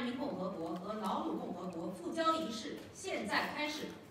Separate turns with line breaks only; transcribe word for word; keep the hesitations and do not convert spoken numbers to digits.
人民共和国和劳鲁共和国复交仪式现在开始。